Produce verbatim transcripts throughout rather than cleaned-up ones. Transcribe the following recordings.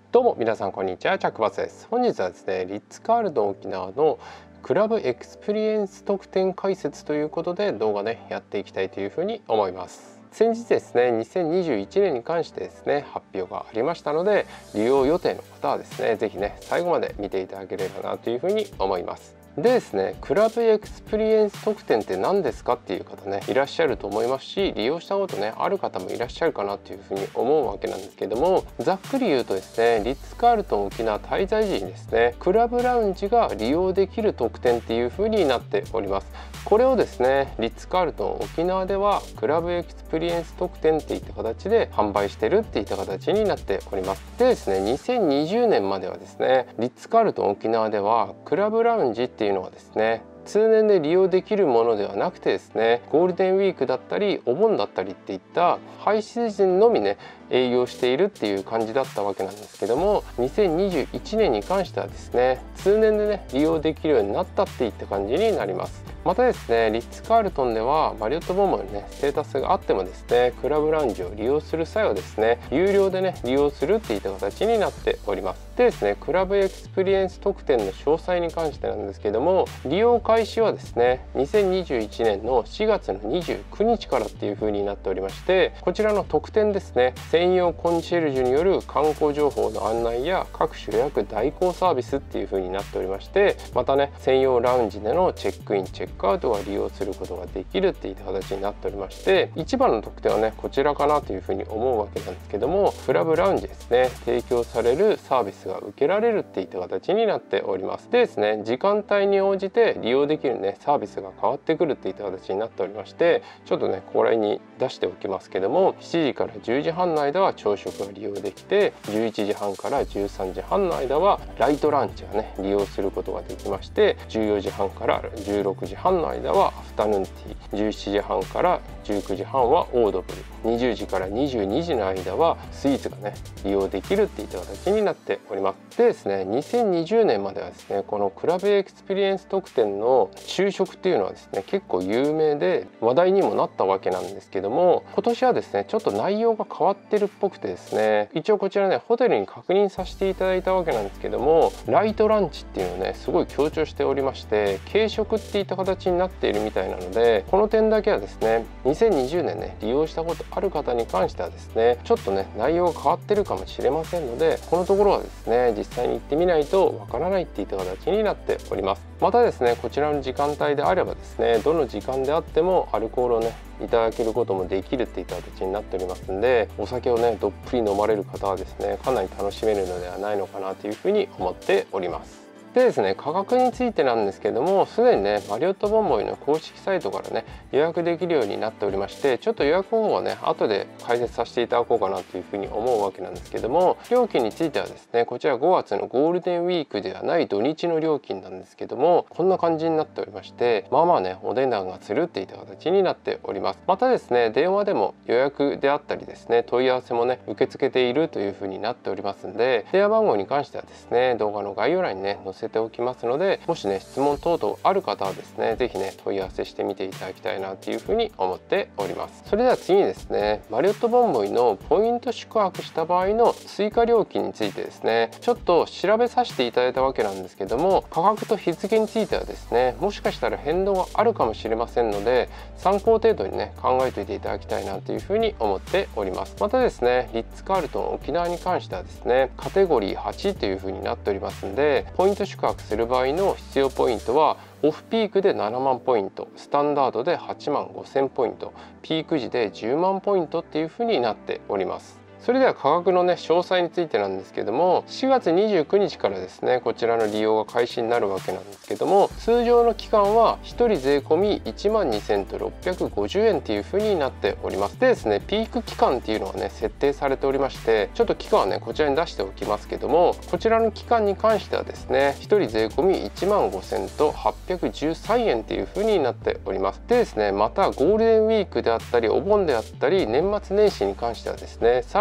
どうも皆さんこんにちは、チャックバスです。本日はですね、リッツ・カールトン沖縄のクラブエクスペリエンス特典解説ということで動画ねやっていきたいというふうに思います。先日ですね、にせんにじゅういちねんに関してですね発表がありましたので、利用予定の方はですね是非ね最後まで見ていただければなというふうに思います。でですね、クラブエクスペリエンス特典って何ですかっていう方ねいらっしゃると思いますし、利用したことねある方もいらっしゃるかなというふうに思うわけなんですけども、ざっくり言うとですね、リッツ・カールトン沖縄滞在時にですねクラブラウンジが利用できる特典っていうふうになっております。これをですねリッツ・カールトン沖縄ではクラブエクスペリエンス特典っていった形で販売してるっていった形になっております。でですね、にせんにじゅうねんまではですねリッツ・カールトン沖縄ではクラブラウンジっていうのはですね通年で利用できるものではなくてですね、ゴールデンウィークだったりお盆だったりっていったハイシーズンのみね営業しているっていう感じだったわけなんですけども、にせんにじゅういちねんに関してはですね通年でね利用できるようになったっていった感じになります。またですね、リッツ・カールトンではマリオットボンボイのねステータスがあってもですねクラブラウンジを利用する際はですね有料でね利用するっていった形になっております。でですね、クラブエクスペリエンス特典の詳細に関してなんですけども、利用開始はですねにせんにじゅういちねんのしがつのにじゅうくにちからっていう風になっておりまして、こちらの特典ですね、専用コンシェルジュによる観光情報の案内や各種予約代行サービスっていう風になっておりまして、またね専用ラウンジでのチェックインチェックアウトが利用することができるっていった形になっておりまして、一番の特典はねこちらかなという風に思うわけなんですけども、クラブラウンジですね提供されるサービスが受けられるっていった形になっております。でですね、時間帯に応じて利用できるねサービスが変わってくるっていった形になっておりまして、ちょっとねこれに出しておきますけども、しちじからじゅうじはんの間は朝食が利用できて、じゅういちじはんからじゅうさんじはんの間はライトランチがね利用することができまして、じゅうよじはんからじゅうろくじはんの間はアフタヌーンティー、じゅうしちじはんからじゅうくじはんはオードブル、にじゅうじからにじゅうにじの間はスイーツがね利用できるっていった形になっております。でですね、にせんにじゅうねんまではですねこのクラブエクスペリエンス特典の昼食っていうのはですね結構有名で話題にもなったわけなんですけども、今年はですねちょっと内容が変わってるっぽくてですね、一応こちらねホテルに確認させていただいたわけなんですけども、ライトランチっていうのをねすごい強調しておりまして、軽食っていった形になっているみたいなので、この点だけはですねにせんにじゅうねんね利用したことある方に関してはですねちょっとね内容が変わってるかもしれませんので、このところはですね実際に行ってみないとわからないっていった形になっております。またですね、こちらの時間帯であればですねどの時間であってもアルコールをねいただけることもできるっていった形になっておりますんで、お酒をねどっぷり飲まれる方はですねかなり楽しめるのではないのかなというふうに思っております。でですね、価格についてなんですけども、すでにねマリオットボンボイの公式サイトからね予約できるようになっておりまして、ちょっと予約方法はね後で解説させていただこうかなというふうに思うわけなんですけども、料金についてはですねこちらごがつのゴールデンウィークではない土日の料金なんですけども、こんな感じになっておりまして、まあまあねお値段がするっていった形になっております。またですね、電話でも予約であったりですね問い合わせもね受け付けているというふうになっておりますんで、電話番号に関してはですね動画の概要欄にね載せておきますので、もしね質問等々ある方はですね是非ね問い合わせしてみていただきたいなというふうに思っております。それでは次にですね、マリオットボンボイのポイント宿泊した場合の追加料金についてですねちょっと調べさせていただいたわけなんですけども、価格と日付についてはですねもしかしたら変動があるかもしれませんので、参考程度にね考えておいていただきたいなというふうに思っております。またですね、リッツ・カールトン沖縄に関してはですねカテゴリーはちというふうになっておりますんで、ポイント宿泊する場合の必要ポイントはオフピークでななまんポイント、スタンダードではちまんごせんポイント、ピーク時でじゅうまんポイントっていうふうになっております。それでは価格のね詳細についてなんですけども、しがつにじゅうくにちからですねこちらの利用が開始になるわけなんですけども、通常の期間はひとり税込みいちまんにせんとろっぴゃくごじゅうえんっていう風になっております。でですね、ピーク期間っていうのはね設定されておりまして、ちょっと期間はねこちらに出しておきますけども、こちらの期間に関してはですねひとり税込みいちまんごせんとはっぴゃくじゅうさんえんっていう風になっております。でですね、またゴールデンウィークであったりお盆であったり年末年始に関してはですねさら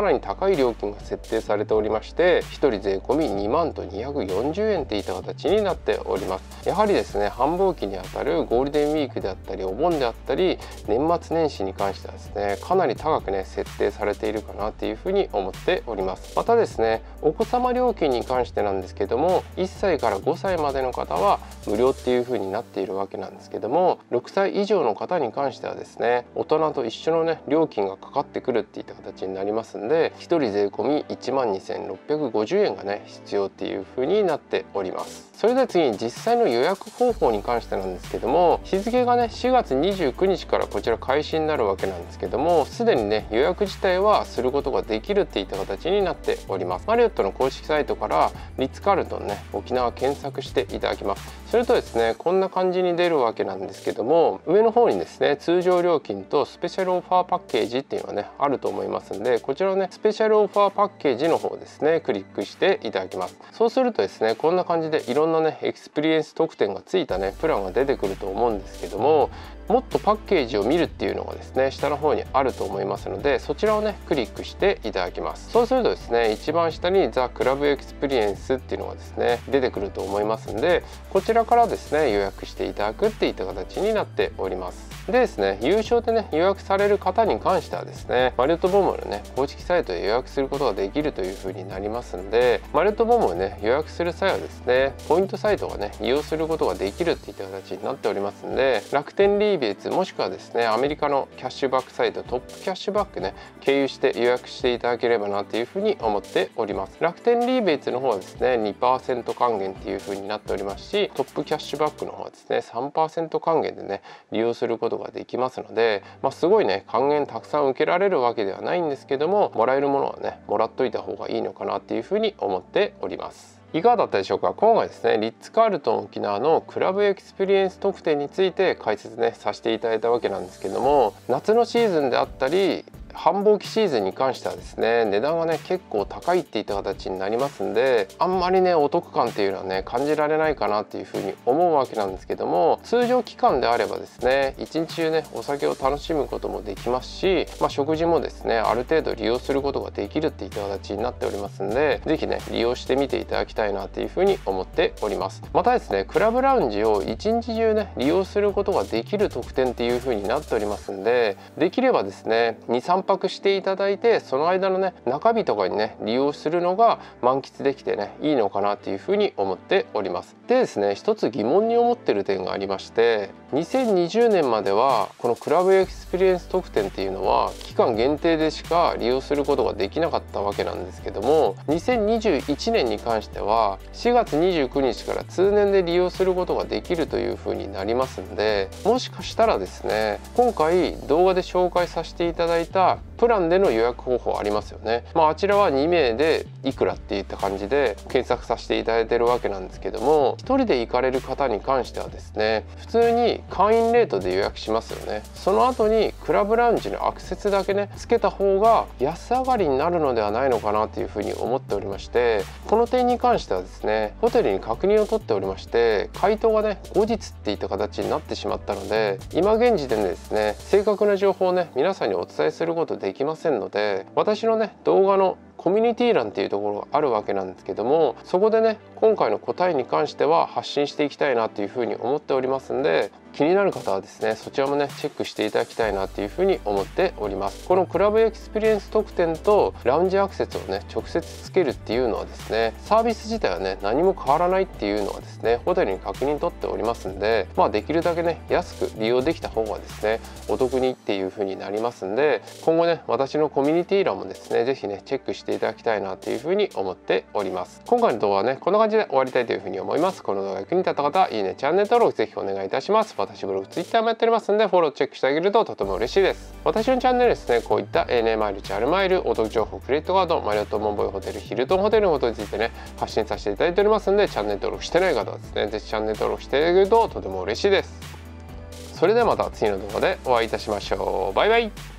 なり高い料金が設定されておりまして、ひとり税込みにまんとにひゃくよんじゅうえんといった形になっております。やはりですね、繁忙期にあたるゴールデンウィークであったりお盆であったり年末年始に関してはですね、かなり高くね設定されているかなというふうに思っております。またですね、お子様料金に関してなんですけども、いっさいからごさいまでの方は無料っていうふうになっているわけなんですけども、ろくさい以上の方に関してはですね、大人と一緒のね料金がかかってくるっていった形になりますんで、ひとり税込みいちまんにせんろっぴゃくごじゅうえんがね必要っていうふうになっております。それでは次に実際の予約方法に関してなんですけども、日付がねしがつにじゅうくにちからこちら開始になるわけなんですけども、すでにね予約自体はすることができるっていった形になっております。マリオットの公式サイトからリッツ・カールトンね沖縄検索していただきます。それとですね、こんな感じに出るわけなんですけども、上の方にですね通常料金とスペシャルオファーパッケージっていうのがねあると思いますんで、こちらのねスペシャルオファーパッケージの方ですねクリックしていただきます。そうするとですね、こんな感じでいろんなねエクスペリエンス特典がついたねプランが出てくると思うんですけども、もっとパッケージを見るっていうのがですね下の方にあると思いますので、そちらをねクリックしていただきます。そうするとですね、一番下にザ・クラブエクスペリエンスっていうのがですね出てくると思いますんで、こちらからですね予約していただくっていった形になっております。でですね、優勝でね予約される方に関してはですね、マリオットボムのね公式サイトで予約することができるという風になりますんで、マリオットボムをね予約する際はですね、ポイントサイトがね利用することができるっていった形になっておりますんで、楽天リーベイツもしくはですねアメリカのキャッシュバックサイトトップキャッシュバックね経由して予約していただければなという風に思っております。楽天リーベイツの方はですね にパーセント 還元っていう風になっておりますし、トップキャッシュバックの方はですね さんパーセント 還元でね利用することができますので、まあ、すごいね還元たくさん受けられるわけではないんですけども、もらえるものはねもらっといた方がいいのかなっていう風に思っております。いかがだったでしょうか。今回ですねリッツ・カールトン沖縄のクラブエクスペリエンス特典について解説ねさせていただいたわけなんですけども、夏のシーズンであったり繁忙期シーズンに関してはですね値段がね結構高いっていった形になりますんで、あんまりねお得感っていうのはね感じられないかなっていうふうに思うわけなんですけども、通常期間であればですね一日中ねお酒を楽しむこともできますし、まあ、食事もですねある程度利用することができるっていった形になっておりますんで、是非ね利用してみていただきたいなっていうふうに思っております。またですねクラブラウンジを一日中ね利用することができる特典っていうふうになっておりますんで、できればですねにさんぱくしていただいて、その間のね中日とかにね利用するのが満喫できてねいいのかなっていうふうに思っております。でですね、一つ疑問に思ってる点がありまして、にせんにじゅうねんまではこのクラブエクスペリエンス特典っていうのは期間限定でしか利用することができなかったわけなんですけども、にせんにじゅういちねんに関してはしがつにじゅうくにちから通年で利用することができるというふうになりますんで、もしかしたらですね今回動画で紹介させていただいたプランでの予約方法ありますよね。まあ、あちらはにめいでいくらっていった感じで検索させていただいてるわけなんですけども、ひとりで行かれる方に関してはですね普通に会員レートで予約しますよね。その後にクラブラウンジのアクセスだけねつけた方が安上がりになるのではないのかなというふうに思っておりまして、この点に関してはですねホテルに確認を取っておりまして、回答がね後日っていった形になってしまったので、今現時点でですね正確な情報をね皆さんにお伝えすることできませんので、私のね動画のコミュニティ欄っていうところがあるわけなんですけども、そこでね今回の答えに関しては発信していきたいなっていうふうに思っておりますんで、気になる方はですねそちらもねチェックしていただきたいなっていうふうに思っております。このクラブエクスペリエンス特典とラウンジアクセスをね直接つけるっていうのはですねサービス自体はね何も変わらないっていうのはですねホテルに確認取っておりますんで、まあできるだけね安く利用できた方がですねお得にっていうふうになりますんで、今後ね私のコミュニティ欄もですね是非ねチェックしていただきたいなっていうふうに思っております。今回の動画はねこんな感じで終わりたいというふうに思います。この動画が役に立った方はいいねチャンネル登録ぜひお願いいたします。私ブログツイッターもやっておりますんでフォローチェックしてあげるととても嬉しいです。私のチャンネルですねこういった エーエヌエー マイルチャルマイルお得情報クレジットカードマリオットモンボイホテルヒルトンホテルのことについてね発信させていただいておりますんで、チャンネル登録してない方はですねぜひチャンネル登録してあげるととても嬉しいです。それではまた次の動画でお会いいたしましょう。バイバイ。